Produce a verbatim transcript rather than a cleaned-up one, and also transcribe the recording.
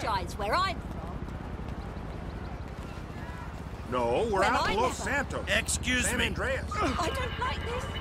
shines where I'm from. No, we're Well, out I in Los never. Santos. Excuse San me. Andreas. I don't like this.